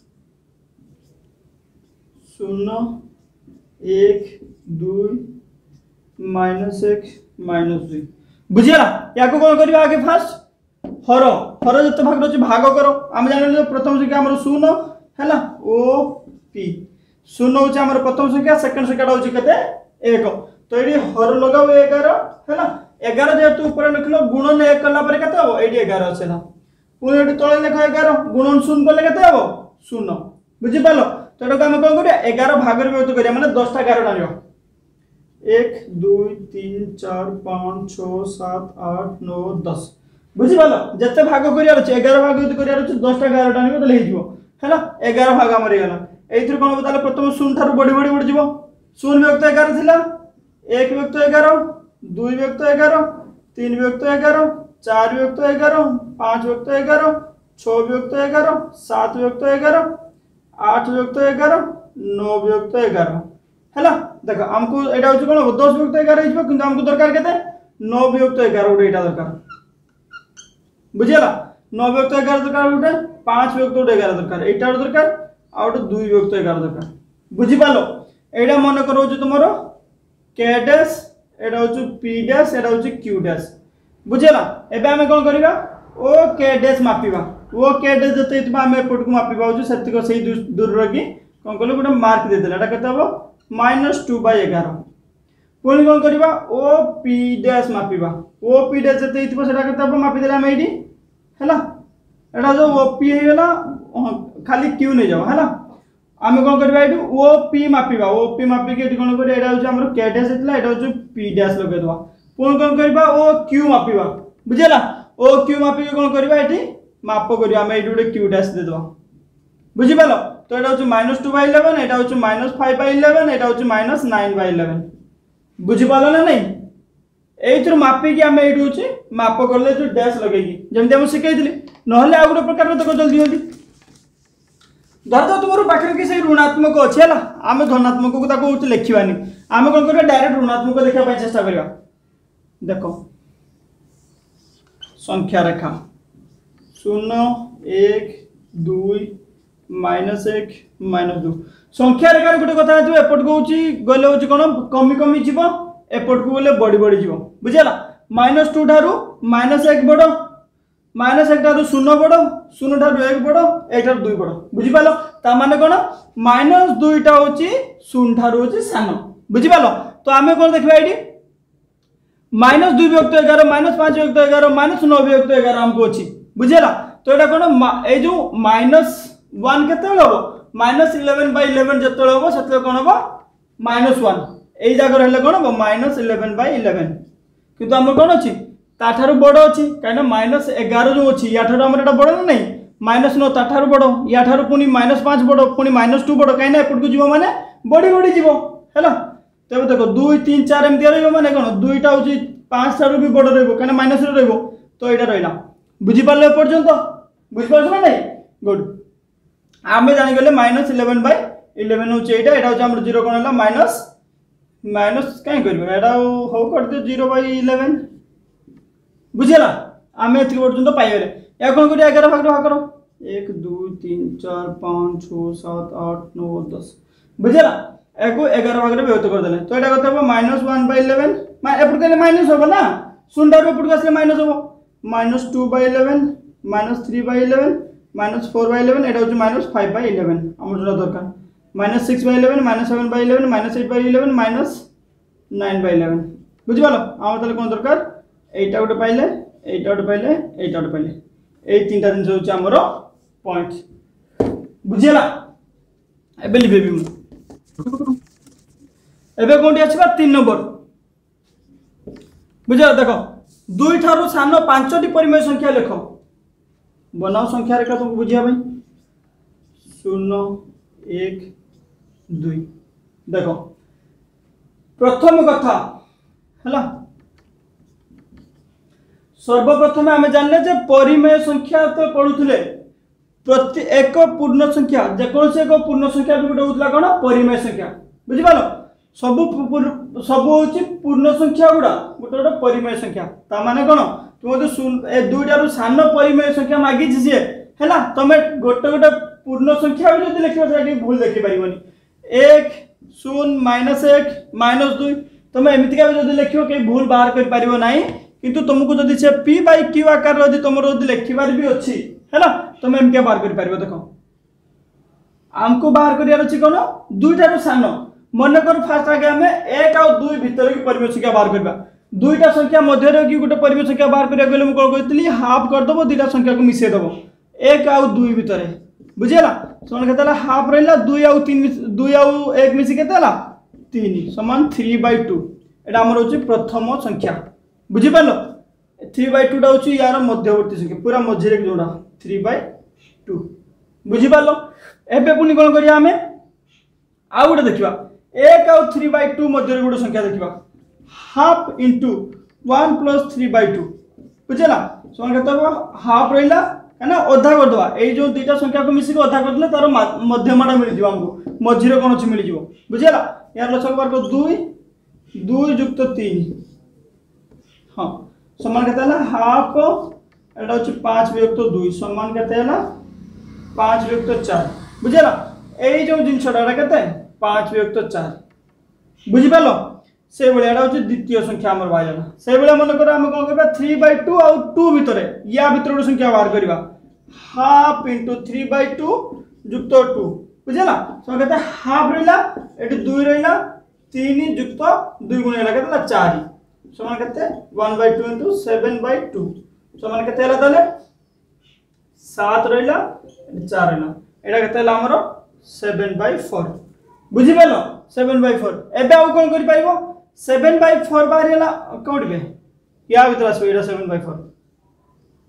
0 1 2 -1 -2 बुझियला याको कोन करबा आगे फास्ट हर जते भाग रछि भाग करो हम जानिले प्रथम संख्या हमर 0 हैला ओ पी 0 होछि हमर प्रथम संख्या सेकंड संख्या होछि कते 1 तो एडी हर लगाओ 11 हैला 11 जेतु ऊपर लिखलो गुणन 1 कला पर कते हो एडी 11 छला पुनी एडी तळे लिखो 11 गुणन 0 कले कते हो 0 बुझि पालो तो एटा हम कोन करिया 11 भाग रे व्यक्त करिया माने 10 टा 11 डालियो 1 2 3 4 5 6 7 8 9 10 बुझि पालो जते भाग करिया अछि 11 भाग व्यक्त करिया अछि 10 टा 11 डालियो तले हिजबो हैला 11 भाग हमर गेला एथि कोन बताले प्रथम 0 थारु बडी जिवो 0 व्यक्त 11 थिला 1 व्यक्त 11 2 व्यक्त 11 3 व्यक्त 11 4 व्यक्त 11 5 व्यक्त 11 6 व्यक्त 11 7 व्यक्त 11 8 व्यक्त 11 9 व्यक्त 11 हैला देखो हमको एटा होछ कोन 10 व्यक्त 11 हिजबो किंतु हमको दरकार केते 9 व्यक्त 11 उडे एटा दरकार बुझियला 9 व्यक्त 11 दरकार उडे 5 व्यक्त 11 दरकार एटा दरकार आउट 2 व्यक्त 11 दरकार बुझि पालो एटा मन करो जो तुम्हारो k डैश एटा होछ p डैश एटा होछ q डैश बुझियला एबे हमें कोन करिवा ओ k डैश मापिबा ओ k डैश जते इतबा हमें एपट को मापिबा होछ सेति को सही दूर रखी कोन कलो गोटे मार्क दे देला एटा केते हबो -2/11 पुनी कोन करिवा ओ p डैश मापिबा ओ p डैश जते इतबा सेटा केते हबो मापि देला हम एडी हैला एटा जो ओ p हे गेला खाली q नै जाओ हैला आमे कोन करबा एडु OP मापिबा OP मापि के एडी कोन करिया एडा होछ हमर K डैश एतला एडा होछ P डैश लगे दवा पुन कोन करबा OQ मापिबा बुझेला ओ क्यू मापिक कौन करवा ये माप कर गोटे क्यू डैश देदेबा बुझिपाल। तो यहाँ हूँ -2/11 यहाँ हूँ -5/11 यहाँ हूँ -9/11 बुझिपाल ना नहीं। ये मापिकी आम ये हूँ माप कले जो डैश लगे जमी आम शिखी ना आ गोटे प्रकार देख जल्दी जल्दी धर दो तुम पाखे कि ऋणात्मक अच्छे है आम धनात्मक को लिखानी आम कौन कर डायरेक्ट ऋणात्मक देखा चेष्टा करवा। देख संख्या रेखा 0 1 2 -1 -2 संख्या रेखार गोटे कथा एपट को गले हूँ कौन कमी कमी जीव एपट को गले बढ़ी बढ़ी जीव बुझेगा। -2 ठारू -1 बड़ -1 ठारू 0 बड़ 0 ठारू 1 बड़ 1 ठारू 2 बड़ बुझिपाल। ता माने कौन -2 टा हूँ 0 ठारू हूँ सान बुझिपाल। तो आम कौन देखा ये -2 विभक्त 11 -5 विभक्त 11 -9 विभक्त 11 आमको अच्छी बुझेगा। तो यहाँ कौन ये जो -1 के -11/11 जो हम से कौन हम -1 यही जगह रहा कौन हम -11/11 किंतु आम कौन अच्छी ताठार बड़ अच्छी कहीं -11 जो अच्छी या बड़ ना नहीं -9 ताठार बड़ या पुणी -5 बड़ पुणी -2 बड़ कहीं एपट को जीव मैंने बढ़ी बढ़ी जीव है। तब देख 2 3 4 एमती रही कौन 2टा हूँ 5 ठार भी बड़ रही माइनस तो यहाँ रहा बुझीपारे एपर्यंत बुझीपार ना नहीं गुड आम जागले -11/11 हूँ यहाँ हूँ 0 कौन है माइनस कहीं कर हो कर दियो 0/11 बुझेगा। आम ये पर्यटन पाइबे या कौन कर 11 भाग भाग करो 1 2 3 4 5 6 7 8 9 10 बुझेगा। या 11 भाग विभक्त करदे तो यहाँ कत -1/11 एपट कहले माइनस हम ना 0 ठार एपट आसे माइनस हम -2/11 -3/11 -4/11 यहाँ हूँ -5/11 आम जो दरकार -6/11 -7/11 -8/11 -9/11 बुझिपाल। आम ताले कौन दरकार एटा गोटे पाइले एटा गोटे पाइले एटा गोटे पाइले ये 3टा जिन हूँ आमर पॉइंट बुझेगा। एबे लिखेबी मु एबे कोनटी आछबा 3 नंबर बुझा। देख 2 ठारू सान 5टी परिमेय संख्या लिख बनाओ संख्या रेखा तुमको बुझिया भाई 0 1 2 देख प्रथम कथा है सर्वप्रथम आम जानले जे परिमेय संख्या तो पढ़ुले प्रति एक पूर्ण संख्या जेकोसी एक पूर्ण संख्या भी गोटे होता कौन परिमेय संख्या बुझिपाल। सब सब हूँ पूर्ण संख्या गुड़ा गोटे गोटे परिमेय संख्या ता माने कौन तुम ए 2टारू सान परिमेय संख्या मागी सी है तुम गोटे गोटे पूर्ण संख्या भी जो लिख भूल देखिपार 1 0 -1 -2 तुम एमतीका भी जो लिख कहीं भूल बाहर कर ना किंतु तुमको जब से P/Q आकार तुम लिखार भी अच्छी है तुम एमती बाहर कर देख आमको बाहर करार अच्छी कौन 2टारू सान मन कर फास्ट आगे आम 1 और 2 भितर की परिमेय संख्या बाहर करवा 2टा संख्या मध्य कि गोटे परिमेय संख्या बाहर करा गले मुझे कही हाफ करदेव 2टा संख्या को मिसेदेव 1 और 2 भितर बुझेगा समान के हाफ रहा 2 और 3 2 और 1 मिसी के 3 समान 3/2 यहाँ आम हूँ प्रथम संख्या बुझिपाल 3/2 हूँ यार मध्यवर्ती संख्या पूरा मझे जोड़ा 3/2 बुझिपाल। एबे पुणी कौन करिया आमे आउ गोटे देखिबा 1 और 3/2 मध्य गोटे संख्या देखिबा हाफ इंटू 1 + 3/2 बुझेला समान के हाफ रहा है ना अधा करदे ये जो 2टा संख्या को मिसिक अधा करदे तार मध्यमाटा मिल जाव हमको मझिरे कौन अच्छी मिल जाव बुझेला। यार लसक बार को 2 2 + 3 हाँ समान के हाफ एटा हूँ 5 विभक्त 2 समान के 5 विभक्त 4 बुझेला। यही जो जिनसा के 5 विभक्त 4 बुझिपाल से भाया हूँ द्वितीय संख्या आम बाहर से भाया मन कर आम कौन कर 3/2 और 2 भितर या भर गोटे संख्या बाहर करवा हाफ इंटू 3/2 युक्त 2 बुझेगा समान के हाफ रहा ये 2 रहा 3 युक्त 2 गुण है 4 समान के 1/2 इंटू 7/2 समान के 7 रहा 4 रहा यहाँ के आमर 7/4 बुझिपाल 7/4 एबे आउ कौन कर पाइबो 7/4 बाहर है कौट पे या भीतर आसो 7/4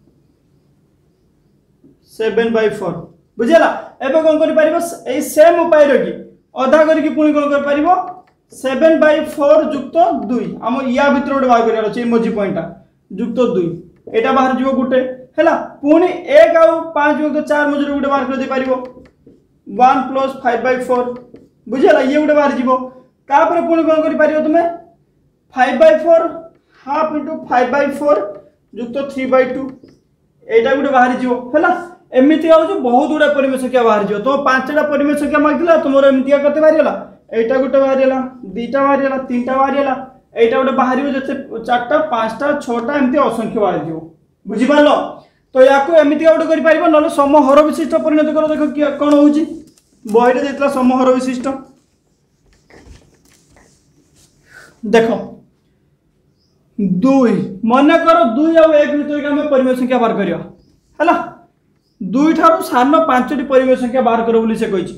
7/4 बुझेला। एबे कौन करि परिबो ए सेम उपाय रखी अधा करके पुणी कौन कर परिबो 7/4 जुक्त 2 हम या भितर गोटे बाहर करियार अछि इमोजी पॉइंटा जुक्त 2 एटा बाहर जीवो गुटे हैला पुणी 1 आउ 5 जुक्त 4 मजूर गुटे बाहर कर दे परिबो 1 + 5/4 बुझेला ये गुटे बाहर जीवो तापर पुणी कौन करि परिबो तुमे 5/4 हाफ * 5/4 जुक्त 3/2 एटा गुटे बाहर जीवो हैला एमिति आउ बहुत गुड़ा परिमेय संख्या बाहर जीवो तो पांचटा परिमेय संख्या मागिला तुमरो एमितिया कते बाहर गेला एटा गुटे बाहर गेला दुईटा बाहर गेला तीनटा बाहर गेला एटा गुटे बाहरिबो जते चारटा पांचटा छटा एमिति असंख्य बाहर जीवो बुझि पालो। तो याको एमिति गुटे करि परिबो नले समहर विशिष्ट परिणत करो देखो कोन होउची बहिरे देतला समहर विशिष्ट देखो 2 मन करो 2 और 1 भीतर के हम परिमेय संख्या बाहर करियो हैला 2 ठारू सान 5टी परिमेय संख्या बाहर करो बोली से कहिछि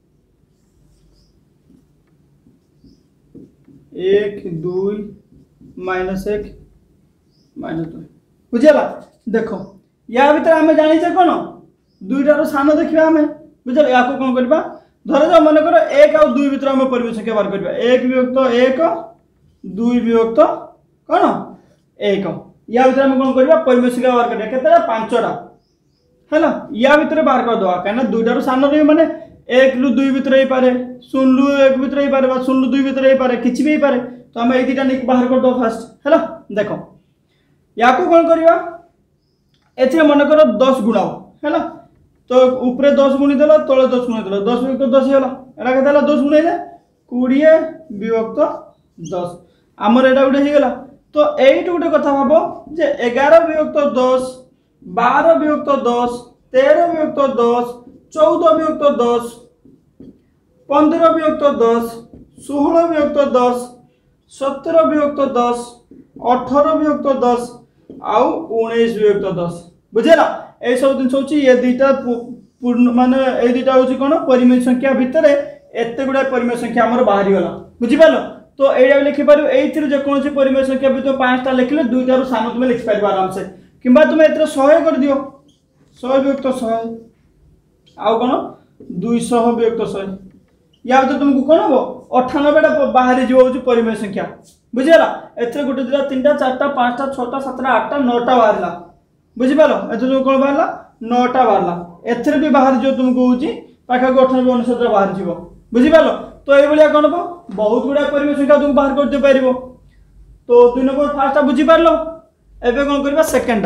1 2 -1 -2 बुझेला। देखो या भीतर हमें जानि जे कोन 2 ठारू सान देखिबा हमें बुझल याको कोन करबा धर जा मन करो 1 और 2 भीतर हम परिमेय संख्या बाहर करबा 1 विभक्त 1 2 विभक्त कोन 1 या भीतर हम कोन करबा परिमेय संख्या बाहर करबा केतेटा 5टा हैला या भीतर बाहर कर दवा कहना 2 ठारू सान रे माने 1 lu 2 भीतर ही पारे 0 lu 1 भीतर ही पारे 0 lu 2 भीतर ही पारे किछि भी ही पारे तो हम ए दिटा निक बाहर कर दो फास्ट हैला देखो याको कोन करिवा एथे मन करो 10 गुणाओ हैला तो ऊपर 10 गुणी देला तळे 10 गुणी देला 10 विभक्त 10 होला एरा के देला 10 गुणी दे 20 विभक्त 10 हमर एटा उडे ही गेला तो एइट उडे कथा भाबो जे 11 विभक्त 10 12 विभक्त 10 13 विभक्त 10 14 विभक्त 10 15 विभक्त 10 16 विभक्त 10 17 विभक्त 10 18 विभक्त 10 आउ 19 विभक्त 10 बुझेला ए सब दिन सोची ये दीटा पूर्ण माने ए दीटा होची कोन परिमेय संख्या भितरे एते गुडा परिमेय संख्या हमर बाहरी गला बुझि पालो तो एडा लिखि पारो एथिर जे कोनसी परिमेय संख्या भितर 5टा लिखले 2 टारू सानो तुमे लिखि पारबो आराम से किंबा तुमे एतर 100 कर दियो 100 विभक्त 100 आउ कोन 200 विभक्त 100 या तो तुमको कोन हो 98 टा बाहरी जीव होची परिमेय संख्या बुझेला एथरे गुटे दिला 3टा 4टा 5टा 6टा 7टा 8टा 9टा बाहरला बुझि पालो एथरे जो कोन बाहरला 9टा बाहरला एथरे भी बाहर जो तुमको होची पाखा 98 99 बाहर जीव बुझि पालो तो ए बलिया कोन हो बहुत गुडा परिमेय संख्या तुम बाहर करते पारिबो तो 2 नंबर फास्ट बुझि पारलो एबे कोन करबा सेकंडा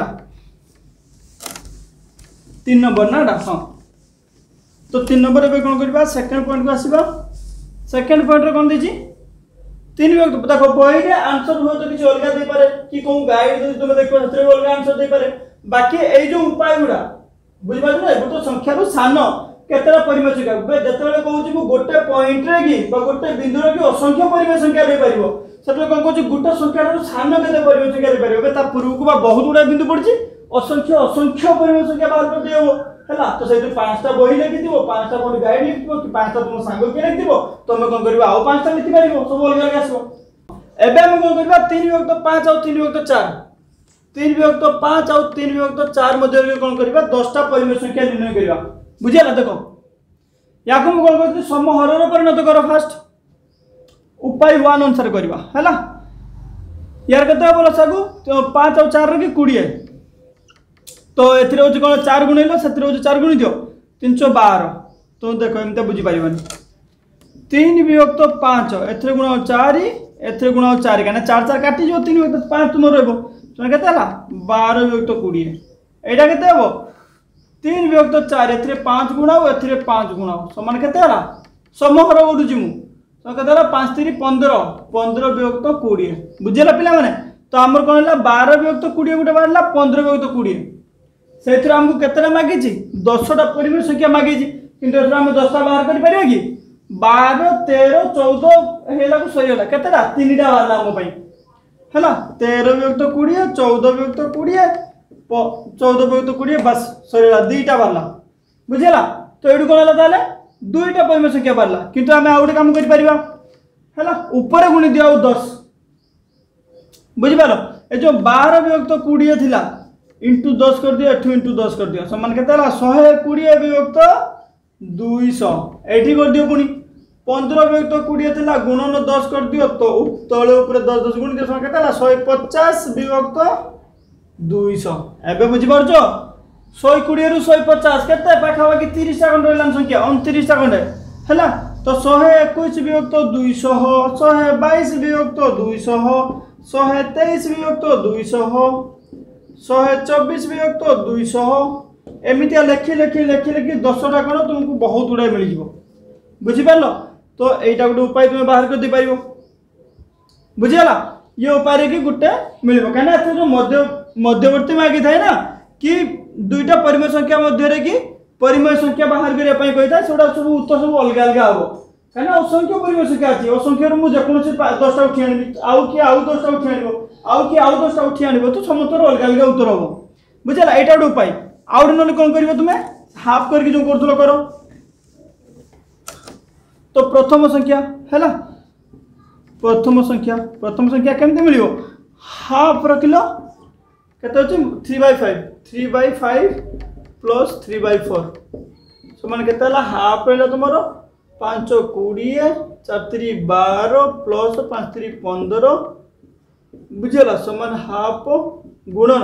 3 नंबर ना हां तो 3 नंबर एबे कोन करबा सेकंड पॉइंट को आसीबा सेकंड पॉइंट रे कोन देजी 3 विभक्त देखो बही रे आंसर हो तो किछ अलगा दे पारे कि कोन गाइड दे तुम देखो हतरे अलगा आंसर दे पारे बाकी ए जो उपाय गुडा बुझि पाछ ना एबे तो संख्या रो सानो केतरा परिमेय संख्या बे जतबेले कहूची मु गोटे पॉइंट रे की बा गोटे बिंदु रे की असंख्य परिमेय संख्या दे परिबो सेतले कोन कहूची गोटे संख्या रो सानो केते परिमेय संख्या दे परिबो बे ता पूर्व को बा बहुत गुडा बिंदु पड़ची असंख्य परिमेय संख्या बाहर कर देबो हैला तो सेतु 5टा बही लिखि दिबो 5टा कोन गाइड लिखि दिबो कि 5टा तुम सांगो के लिखि दिबो तमे कोन करबा आ 5टा लिखि परिबो सब अलग आसबो एबे हम कोन करबा 3 विभक्त 5 और 3 विभक्त 4 3 विभक्त 5 और 3 विभक्त 4 मध्ये रे कोन करबा 10टा परिमेय संख्या निर्णय करबा बुझियाला देखो याको हम कोन करते समहर रे परिणत करो फास्ट उपाय 1 अनुसार करबा हैला यार कते बोला सागु तो 5 और 4 रे की 20 तो एथिरे होची कोन 4 गुणिलो सेथिरे होची 4 गुणि दियो 312 तो देखो एमते बुझी पारिबानी 3 विभक्त 5 एथिरे गुण 4 एथिरे गुण 4 काना 4 4 काटी जो 3 विभक्त 5 तुम रहबो तो केते हला 12 विभक्त 20 एटा केते हबो 3 विभक्त 4 एथिरे 5 गुणाओ एथिरे 5 गुणाओ समान केते हला समहर ओडुची मु तो केते हला 5 3 15 15 विभक्त 20 बुझेला पिला माने तो हमर कोन हला 12 विभक्त 20 गुटे बारला 15 विभक्त 20 सेथरा हमको केतरा मागिची 10टा परिमेय संख्या मागिची किंतु एथरा हम 10टा बाहर करि परियो कि 12 13 14 हेला को सही होला केतरा 3टा बारला हम पई हैला 13 विभक्त 20 14 विभक्त 20 14 विभक्त 20 बस सही होला 2टा बारला बुझेला तो एडु कोन होला ताले 2टा परिमेय संख्या बारला किंतु हम आउटे काम करि परिबा हैला ऊपर गुणी दियो 10 बुझि पालो ए जो 12 विभक्त 20 थिला इंटू 10 कर दियो एठू इंटू 10 कर दियो समान केते हला 120 विभक्त 200 एठी कर दियो पुनी 15 विभक्त 20 थिला गुणन 10 कर दियो तो तळे ऊपर 10 10 गुण दियो समान केते हला 150 विभक्त 200 एबे बुझी परछो 120 रु 150 केते पाखावा कि 30 टा खंड रहलान संख्या 29 टा खंड हला तो 121 विभक्त 200 122 विभक्त 200 123 विभक्त 200 124 विभक्त 200 एमितिया लेखि लेखि लेखि लेखि 10टा कोण तुमको बहुत गुडा मिल जिवो बुझि पारलो तो एटा गुटे उपाय तुम बाहर कर दे पारिबो बुझिला ये उपाय कि गुटे मिलबो काना एते जो मध्यवर्ती मागी थाए ना कि दुईटा परिमेय संख्या मध्य रे कि परिमेय संख्या बाहर करिया पई कहिता सेडा सब उत्तर सब अलग अलग आबो काना असंख्य परिमेय संख्या अछि असंख्य रु जे कोनोसी 10टा उठी आनिबी आउ कि आउ 10टा उठी आनिबो आउ कि आउ 10टा उठी आनिबो तो समस्त अलग अलग उत्तर हबो बुझला एटा गुटे उपाय आउ नले कोन करिवो तुमे हाफ करके जो करथलो करो तो प्रथम संख्या हैला प्रथम संख्या केमते मिलियो हाफ रखिलो केते होची 3/5 प्लस 3/4 समान केते हला हाफ रहला तुमरो 5 20 4 3 12 प्लस 5 3 15 बुझला समान हाफ गुणन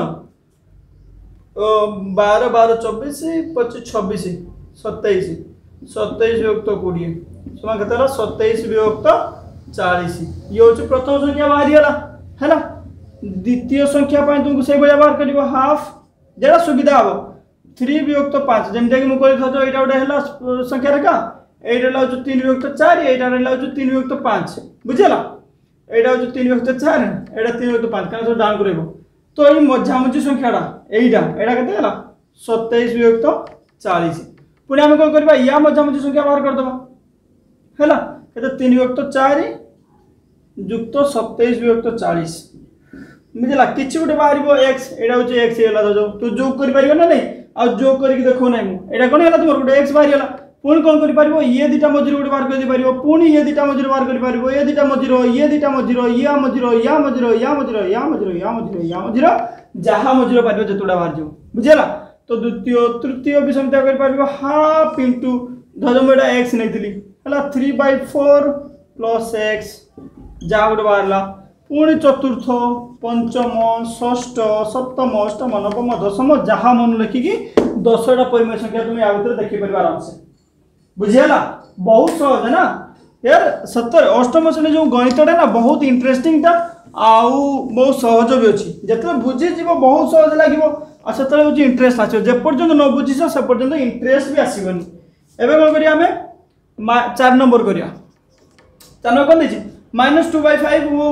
12 12 24 25 26 27 विभक्त 20 समान केते हला 27 विभक्त 40 ये होची प्रथम संख्या बाहरी हला हैला द्वितीय संख्या पाई तुमको से बया बाहर करिवो हाफ जेरा सुविधा हो 3 विभक्त 5 जेमते कि मु कहि थतो एटा उडे हला संख्या रेखा एटा हला जो 3 विभक्त 4 एटा हला जो 3 विभक्त 5 बुझला एटा जो 3 विभक्त 4 एटा 3 विभक्त 5 काना सब डाउन करबो तो ए मझामझी संख्याडा एटा केते हला 27 विभक्त 40 पुनी हम कोन करबा या मझामझी संख्या बाहर कर दबा हैला केते 3 विभक्त 4 युक्त 27 विभक्त 40 बुझला किछि गुटे बाहरिबो x एटा होचे x हेला जो तू जोग करि परिबो ना नहीं आ जोग करि के देखो नाही मु एटा कोन हेला तुमर गुटे x बाहरि हला पुनी कोन करि परिबो ये दिटा मजिरो गुटे बाहर करि परिबो पुनी ये दिटा मजिरो बाहर करि परिबो ये दिटा मजिरो ये दिटा मजिरो या मजिरो या मजिरो या मजिरो या मजिरो या मजिरो या मजिरो जहा मजिरो परिबो जतुडा बाहर जो बुझला तो द्वितीय तृतीय भी समता करि परिबो हाफ इनटू धजम एटा x नैथिली हला 3/4 प्लस x जहा गुटे बाहरला पुणी चतुर्थ पंचम षष्ठ सप्तम अष्टम नवम दशम जहाँ मन लिखिकी 10टा परिमेय संख्या तुम या भीतर देखि परिबा आराम से बुझियला बहुत सहज है ना यार सत्तर अष्टम श्रेणी जो गणितटा ना बहुत इंटरेस्टिंग ता आउ बहुत सहज भी अछि जतले बुझि जीवो बहुत सहज लागिवो आ सतले होची इंटरेस्ट आछो जे पर्यंत न बुझिस से पर्यंत इंटरेस्ट भी आसीबनी एबे कोन करिया हमें 4 नंबर करिया 4 नंबर कोन देछि -2/5 वो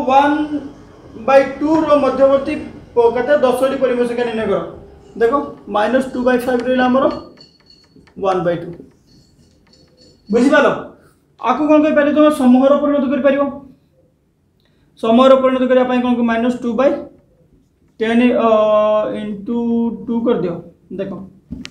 1/2 रो मध्यवर्ती कते 10टी परिमेय संख्या निर्णय करो देखो -2/5 रहला हमरो 1/2 बुझि पालो आकु कोन कर पारे तुम समूहर परिणत कर पारिबो समूहर परिणत करिया पई कोन को -2/10 * 2 कर दियो देखो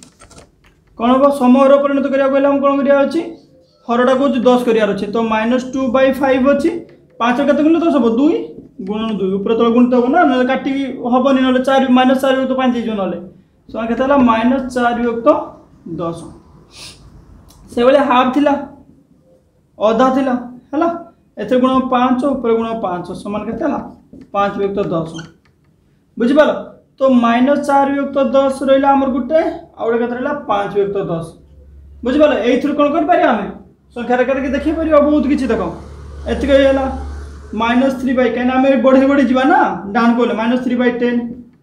कोन हो समूहर परिणत करिया कहला हम कोन करिया अछि हरडा को 10 करियार अछि तो -2/5 अछि 5 कते गुण 10 हो 2 गुणन 2 ऊपर तळ गुणित हो ना न काटी हबनी न 4 -4 तो 5 जो नले सो केते हला -4 युक्त 10 से बेले हाफ थिला आधा थिला हला एथे गुण 5 ऊपर गुण 5 समान केते हला 5 युक्त 10 बुझि पालो तो -4 युक्त 10 रहला हमर गुटे आउडे केते रहला 5 युक्त 10 बुझि पालो एई थ्रु कोन कर पारि हमें संख्या रेखा के देखि पारि बहुत किछि देखो एते कहला -3/, कहना हमें बढ़े बढ़े जीवा ना डाउन को -3/10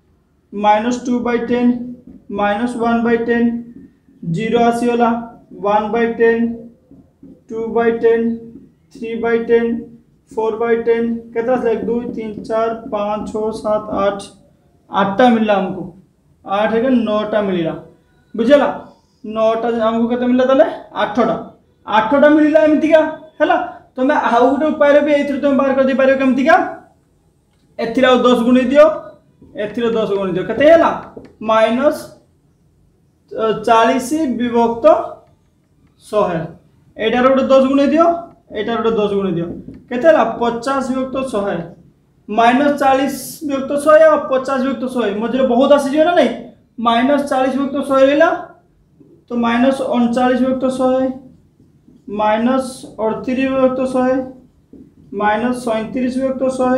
-2/10 -1/10 0 आसीला 1/10 2/10 3/10 4/10 केतना 1 2 3 4 5 6 7 8 8टा मिलला हमको 8 के 9टा मिलला बुझला 9टा हमको केते मिलला तले 8टा मिलला एमितिका हैला तुम आउ गोटे उपाय भी एथि तुम बाहर कर दे पारियो केमति का एथि 10 गुणी दियो एथि 10 गुणी दियो केते हैला -40 विभक्त 100 एटार गोटे 10 गुणी दियो एटार गोटे 10 गुणी दियो केते हैला 50 विभक्त 100 -40 विभक्त 100 और 50 विभक्त 100 मझे बहुत आसीज ना नहीं -40 विभक्त 100 रहा तो -39 विभक्त 100 -38 विभक्त 100 -37 विभक्त 100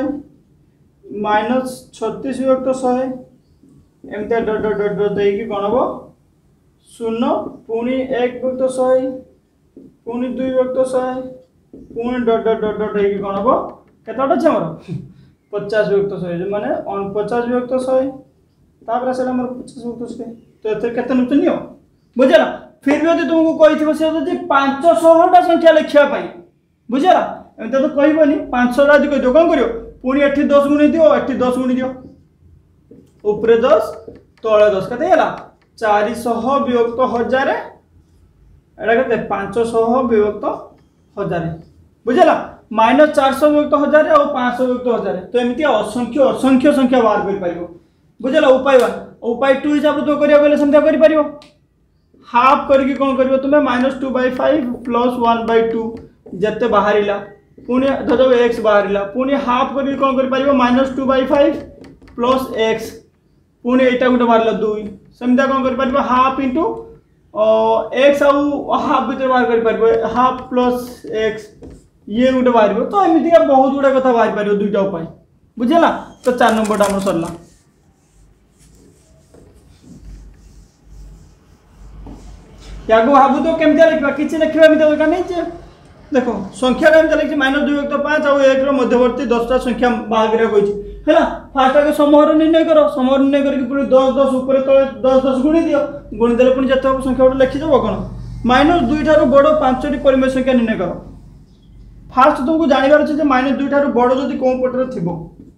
-36 विभक्त 100 एमती डट डट डट डट देकी कौन हम 0 पुणी 1 विभक्त 100 पुणी 2 विभक्त 100 पुणी डट डट डट डट देकी कौन हम केतटा अच्छे आमर 50 विभक्त 100 माने 49 विभक्त 100 तापर आसला हमर 50 विभक्त 100 तो एते केते नियम नियो बुझला फिर भी यदि तुमको कही से 500टा संख्या लिखा बुझला एमती तो कहबनी 500टा यदि कह कौन कर पुणी एठी 10 गुणी दियो एठी 10 गुणी दियो ऊपर 10 तले 10 केते हला 400 विभक्त 1000 एटा केते 500 विभक्त 1000 बुझला -400 विभक्त 1000 और 500 विभक्त 1000 तो एमती असंख्य असंख्य संख्या बाहर कर पारिबो बुझला उपाय 1 उपाय 2 हिसाब तो करिया बेले संख्या करि पारिबो हाफ करके कौन करिवो तुमे -2/5 + 1/2 जत्ते बाहरिला पुणी धर x बाहरिला पुणी हाफ करके कौन कर पारिबो -2/5 + x पुणी एटा गुटे बाहरिला 2 सेमता कौन कर पारिबो हाफ इनटू x आउ हाफ भीतर बाहर कर पारिबो हाफ प्लस x ये गुटे बाहरिबो तो एमिति का बहुत गुडा कथा बाहर पारिबो दुईटा उपाय बुझला तो 4 नंबर हमर सरला या को भाबु तो केमते लिखबा किछि लिखबा एमिति दरकार नै जे देखो संख्या टाइम चले -2 विभक्त 5 और 1 रो मध्यवर्ती 10टा संख्या बाहर करिया होइछि हैला फास्ट आगे समहर निर्णय करो समहर निर्णय करके पुनी 10 10 ऊपर तळे 10 10 गुणी दियो गुणी देले पुनी जते संख्या उठ लिखि देबो कोन -2 ठारो बडो 5टी परिमेय संख्या निर्णय करो फास्ट तुमको जानिबार अछि जे -2 ठारो बडो जदि कोन पटर थिबो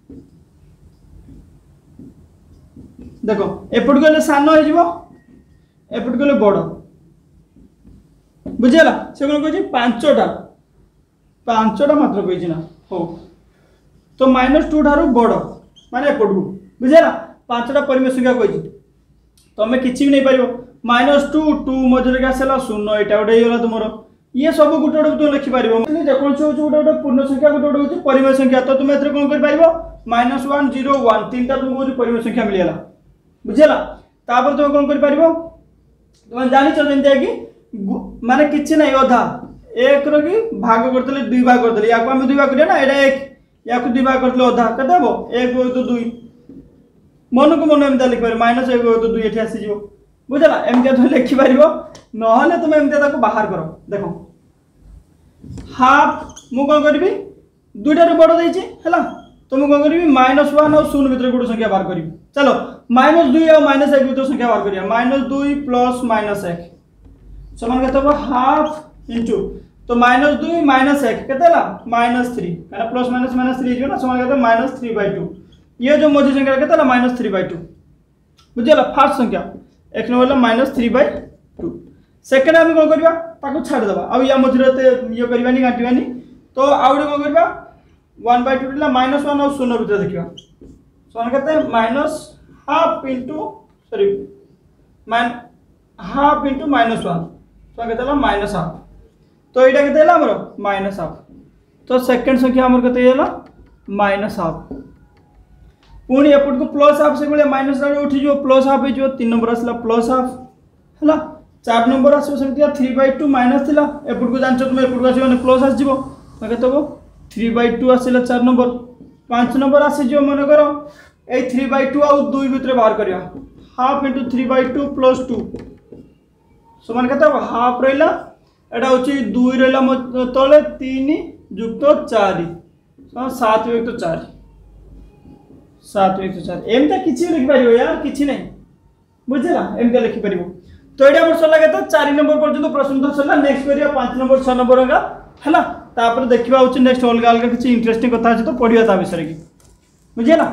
देखो एपट गले सानो हो जिवो एपट गले बडो बुझेला से कोन कहछि 5टा मात्र कहछि ना हो तो -2 ठारो बडो माने एपट को बुझेला 5टा परिमेय संख्या कहछि तमे किछि भी नै पारिबो -2 2 मजरे का सेला 0 एटा उडे गेला तुमरो ये सब गुटे गुटे तुम लिखि पारिबो जे कोन से गुटे गुटे पूर्ण संख्या गुटे गुटे होछि परिमेय संख्या तो तुम एथरे कोन कर पारिबो -1 0 1 तीनटा तुमको परिमेय संख्या मिलियला बुझेला तापर तुम कोन कर पारिबो तुम जानि छ जेंते कि माने किछि नै अधा 1 रो कि भाग करतले 2 भाग करतले याको हम 2 भाग करिया ना एटा 1 याको 2 भाग करतले अधा कते हबो 1 हो तो 2 मन को मन एमता लिख पारे -1 हो तो 2 एठी आसी जिवो बुझला एमता तो लिखि पारिबो नहले तुम एमता ताको बाहर करो देखो हाफ मु कोन करबी दुटा रो बडो देछि हला तुम कोन करबी -1 और 0 भीतर गुड संख्या बाहर करबी चलो -2 और -1 भीतर संख्या बाहर करिया -2 + -1 समान कते हो हाफ इनटू तो -2 -1 केतेला -3 काना प्लस माइनस -3 जो ना समान कते -3/2 ये जो मझी संख्या केतेला -3/2 बुझला फर्स्ट संख्या एक नंबर -3/2 सेकंड हम कोन करबा ताको छाड़ देबा आ या मझी रहते ये करबानी काटिबानी तो आउडे कोन करबा 1/2 दिला -1 और 0 भीतर देखिबा समान कते -half into sorry half into -1 तो केतेला -हाफ तो एटा केतेला हमरो -हाफ तो सेकंड संख्या हमर केते हैला -हाफ पुणी एपट को +हाफ से बोले माइनस रा उठी जो +हाफ हे जो 3 नंबर आसला +हाफ हैला 4 नंबर आसो सेमतिया 3/2 माइनस थिला एपट को जानछ तुम एपट को आसी माने प्लस आस जिवो केते हो 3/2 आसीला 4 नंबर 5 नंबर आसी जो मन करो ए 3/2 आ 2 भीतर बाहर करिया हाफ इनटू 3/2 + 2 समान केते हाफ रहिला एटा होची 2 रहिला तळे 3 + 4 7 + 4 7 + 4 एमता किछि लिखि पारिबो यार किछि नै बुझला एमता लिखि पारिबो तो एटा हमर सला केते 4 नंबर पर्यंत प्रश्न तो सला नेक्स्ट करिया 5 नंबर 6 नंबर का हला तापर देखिबा होची नेक्स्ट अलग अलग किछि इंटरेस्टिंग कथा अछि तो पढिया ता विषय की बुझला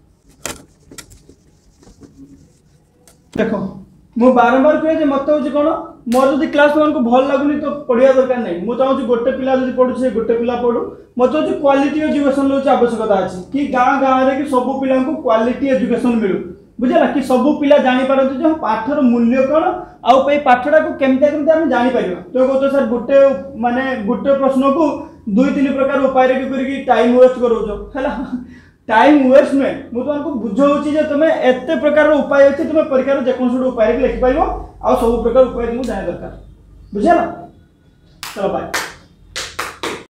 देखो मु बारंबार कहे जे मत होची कोन मोर जदि क्लास वन को भल लागुनी तो पढिया दरकार नै मु चाहू गोटे पिला जदि पढु से गोटे पिला पढु मत होची क्वालिटी एजुकेशन लो आवश्यकता अछि कि गां गां रे कि सब पिला को क्वालिटी एजुकेशन मिलु बुझला कि सब पिला जानि पारत जे पाठर मूल्य कोन आ पे पाठडा को केमते केमते हम जानि पारिबा तो कहतो सर गोटे माने गोटे प्रश्न को 2 3 प्रकार उपाय रे करी टाइम वेस्ट करो जो हला टाइम वेस्ट नुहे मुझे तुमको बुझाऊँगी जे तुम एत प्रकार उपाय अच्छे तुम परीक्षार जेकोसी गोटे उपाय लिखिपार आ सब प्रकार उपाय तुमको जाना दरकार बुझेगा चलो बाय।